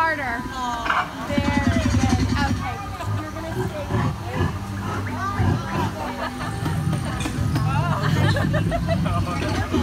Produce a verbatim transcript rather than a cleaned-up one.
harder. Very good. Okay. You're going to stay right here.